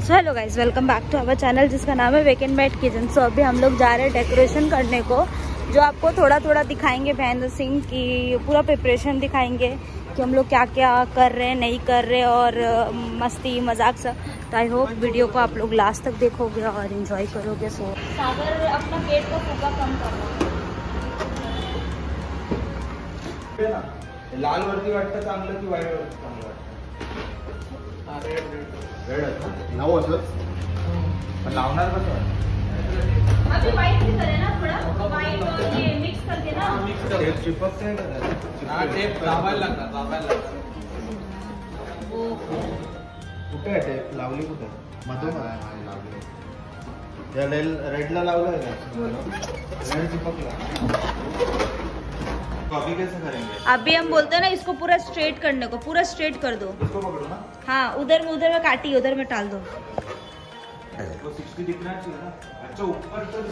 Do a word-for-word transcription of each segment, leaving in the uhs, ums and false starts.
So hello guys, welcome back to our channel जिसका नाम है wake and bat kitchen. So अभी हम लोग जा रहे हैं डेकोरेशन करने को, जो आपको थोड़ा थोड़ा दिखाएंगे बिहाइंड द सीन की पूरा प्रिपरेशन दिखाएंगे कि हम लोग क्या क्या कर रहे हैं, नहीं कर रहे, और मस्ती मजाक सब। तो आई होप वीडियो को आप लोग लास्ट तक देखोगे और इन्जॉय करोगे। सो सागर अपना पेट को फूका कम करना। लाल वरती वाटतं चांगलं की व्हाईट वरती चांगलं वाटतं? रेड रेड लावू असं पण लावणार कसं? अभी व्हाईट भी करे ना, थोड़ा व्हाईट और ये मिक्स करके ना मिक्स कर टेप चिपकते हैं का? हां टेप लावायला लागतात लावायला लागतात। ओ कुठे आहे टेप लावली कुठे? मधून आहे लावली या रेडला लावलं आहे का? रेड चिपकला। अभी कैसे करेंगे? अभी हम बोलते हैं ना इसको पूरा स्ट्रेट करने को, पूरा स्ट्रेट कर दो। इसको पकड़ो ना। हाँ, उधर में उधर में काटी, उधर में टाल दो। तो साठ दिखना चाहिए ना। अच्छा ऊपर तो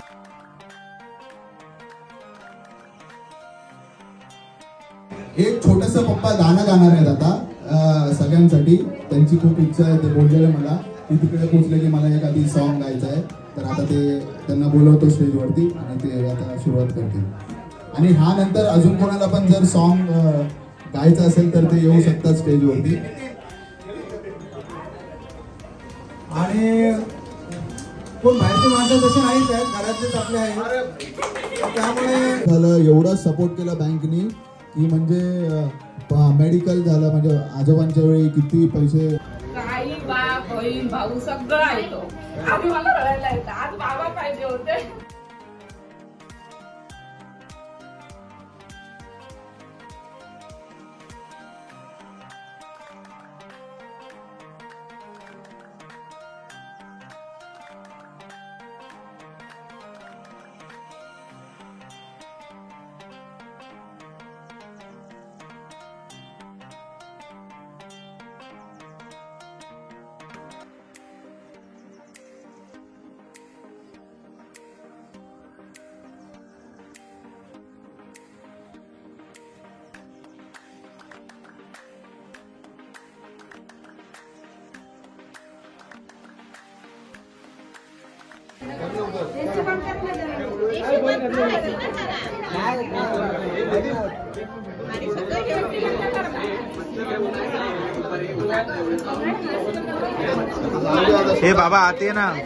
एक छोटंसं पप्पा गाणं गाणार आहेत आता सगळ्यांसाठी। त्यांची खूप इच्छा आहे, ते बोललेले मला की तिकडे पोहोचले की मला एखादी सॉन्ग गायचं आहे, तर आता ते त्यांना बोलवतो स्टेजवरती आणि ते आता सुरुवात करतील। आणि हा नंतर अजून कोणाला पण जर सॉन्ग गायचं असेल तर ते येऊ शकतात स्टेजवरती। आणि कोण बाहेरचे माणसं तसे नाहीच आहेत, घरातलेच आपले आहेत। त्यामुळे झालं एवढा सपोर्ट केला बँकनी की म्हणजे मेडिकल झालं, म्हणजे आजोबांच्या वेळी किती पैसे काही बाप बहीण भाऊ सगळं येतो। आधी मला रडायला येतं, आज बाबा पाहिजे होते। हे बाबा आते हैं ना।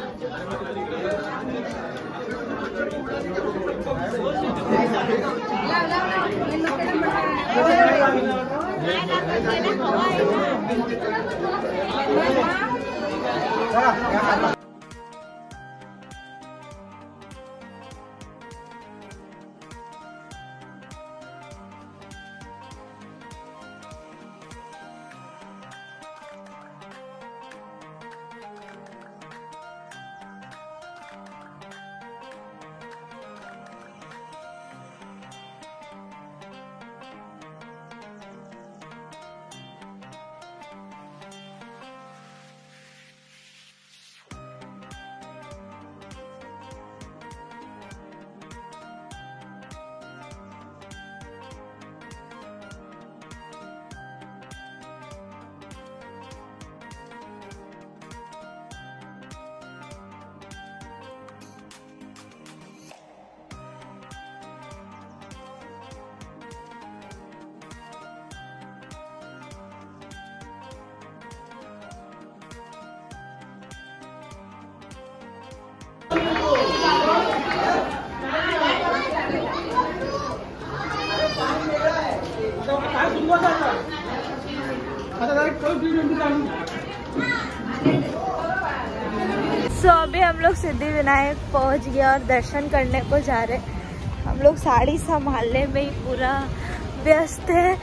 सो so, अभी हम लोग सिद्धि विनायक पहुंच गए और दर्शन करने को जा रहे। हम लोग साड़ी संभालने में ही पूरा व्यस्त है।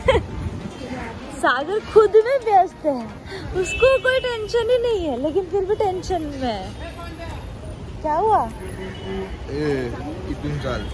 सागर खुद में व्यस्त है, उसको कोई टेंशन ही नहीं है, लेकिन फिर भी टेंशन में है। क्या हुआ? ए, इतनी चाल।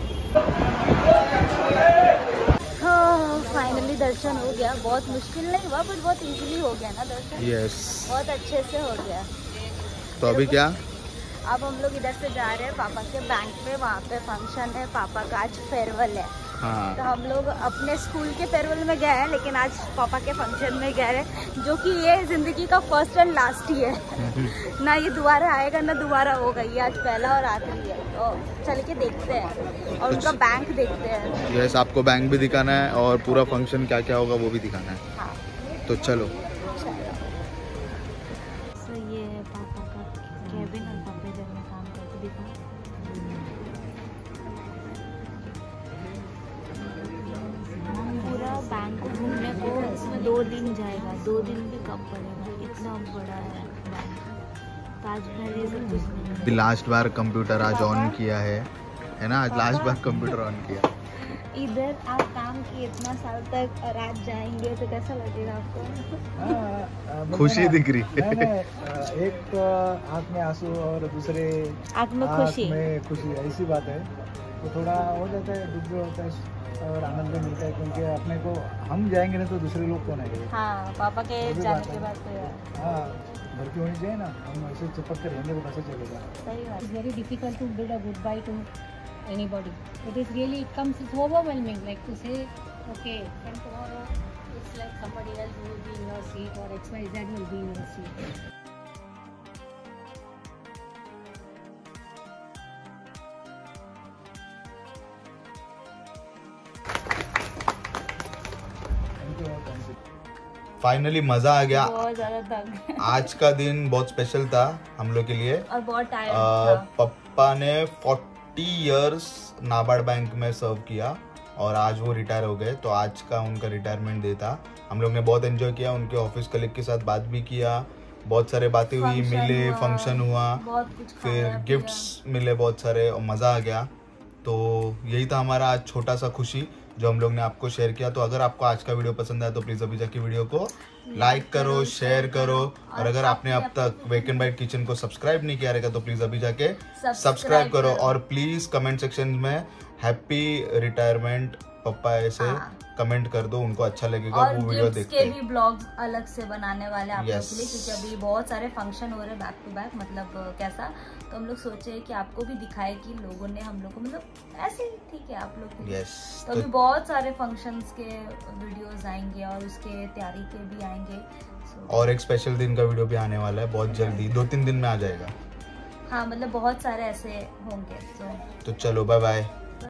हाँ, फाइनली दर्शन हो गया। बहुत मुश्किल नहीं हुआ, बट बहुत इजीली हो गया ना दर्शन। यस, बहुत अच्छे से हो गया। तो अभी क्या? अब हम लोग इधर से जा रहे हैं पापा के बैंक पे, वहाँ पे फंक्शन है, पापा का आज फेयरवेल है। हाँ। तो हम लोग अपने स्कूल के फेयरवेल में गए हैं, लेकिन आज पापा के फंक्शन में गए हैं, जो कि ये जिंदगी का फर्स्ट एंड लास्ट ही है। ना ये दोबारा आएगा ना दोबारा होगा, ये आज पहला और आखिरी है। तो चल के देखते हैं और उनका बैंक देखते हैं। यस, आपको बैंक भी दिखाना है और पूरा फंक्शन क्या क्या होगा वो भी दिखाना है। हाँ। तो चलो। सो ये है पापा का कैबिन और पापा इधर में काम करके दिखा। पूरा बैंक को घूमने को दो दिन जाएगा, दो दिन भी कम पड़ेगा, इतना बड़ा है बैंक। ताजमहल ये सब कुछ नहीं है। लास्ट बार कंप्यूटर आज ऑन किया है है ना? आज लास्ट बार कंप्यूटर ऑन किया। इधर आप काम किए इतना साल तक और आज जाएंगे तो कैसा लगेगा आपको? खुशी दिख रही है। नहीं, नहीं, एक तो आँख में आंसू और दूसरे आँख में खुशी। आँख में खुशी, ऐसी बात है। तो थोड़ा हो जाता है, दुख भी होता है और आनंद भी मिलता है, क्योंकि अपने को हम जाएंगे ना तो दूसरे लोग कौन आएंगे? हाँ, पापा के वो भी जाने बात के है। बाद तो यार हाँ, भर्ती होनी चाहिए ना। हम ऐसे चिपक कर रहेंगे तो कैसे चलेगा? सही बात। It's very difficult to bid a goodbye to anybody. It is really, it comes, it's overwhelming, like to say, okay, from tomorrow, it's like somebody else who will be in your seat or X Y Z will be in your seat. Finally मजा आ गया। बहुत ज्यादा थक आज का दिन बहुत स्पेशल था हम लोग के लिए। और बहुत टायर्ड आ, था। पप्पा ने चालीस इयर्स नाबार्ड बैंक में सर्व किया और आज वो रिटायर हो गए, तो आज का उनका रिटायरमेंट डे था। हम लोग ने बहुत एंजॉय किया, उनके ऑफिस कलीग के साथ बात भी किया, बहुत सारे बातें हुई, Function मिले, हुआ, फंक्शन हुआ, बहुत कुछ फिर खाया, गिफ्ट्स मिले बहुत सारे और मज़ा आ गया। तो यही था हमारा आज छोटा सा खुशी जो हम लोग ने आपको शेयर किया। तो अगर आपको आज का वीडियो पसंद आया तो प्लीज़ अभी जाके वीडियो को लाइक करो, शेयर करो, और अगर आपने अब तक वेक एंड बाइट किचन को सब्सक्राइब नहीं किया रहेगा तो प्लीज़ अभी जाके सब्सक्राइब करो। और प्लीज़ कमेंट सेक्शन में हैप्पी रिटायरमेंट पप्पा ऐसे हाँ। कमेंट कर दो, उनको अच्छा लगेगा और वो वीडियो गिफ्ट्स देखते के हैं। भी ब्लॉग्स अलग से बनाने वाले आप लोग Yes. के लिए, क्योंकि अभी बहुत सारे फंक्शन हो रहे हैं बैक टू बैक, मतलब अ, कैसा, तो हम लोग सोचे कि आपको भी दिखाए कि लोगों ने हम लोग को, मतलब ऐसे ही ठीक है आप लोग को भी। यस, तो अभी बहुत सारे फंक्शंस के वीडियोस आएंगे और उसके तैयारी के भी आएंगे। So, और एक स्पेशल दिन का वीडियो भी आने वाला है बहुत जल्दी, दो तीन दिन में आ जाएगा। हाँ, मतलब बहुत सारे ऐसे होंगे। तो तो चलो बाय बाय।